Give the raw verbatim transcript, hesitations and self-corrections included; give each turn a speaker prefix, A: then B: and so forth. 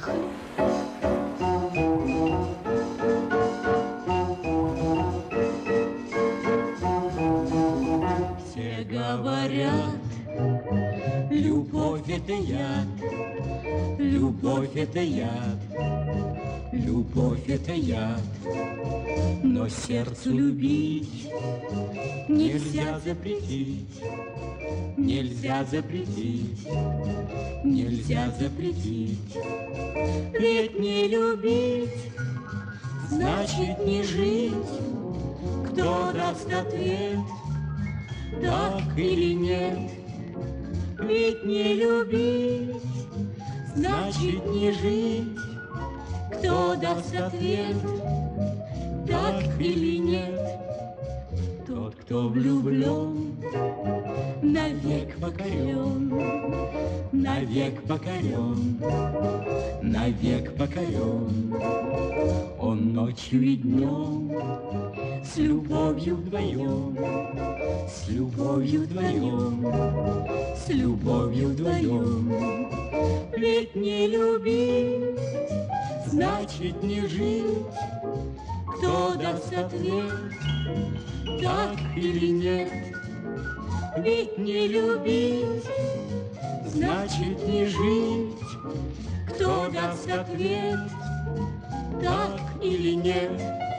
A: Все говорят, любовь это яд, любовь это яд, любовь это яд. Но сердцу любить нельзя запретить, нельзя запретить, нельзя запретить. Ведь не любить значит не жить. Кто даст ответ, так или нет? Ведь не любить значит не жить. Кто даст ответ, так или нет? Тот, кто влюблен, навек покорен, навек покорен, навек покорен. Он ночью и днем с любовью вдвоем, с любовью вдвоем, с любовью вдвоем. Ведь не любить значит не жить. Кто даст ответ, так или нет? Ведь не любить значит не жить. Кто даст ответ, так или нет?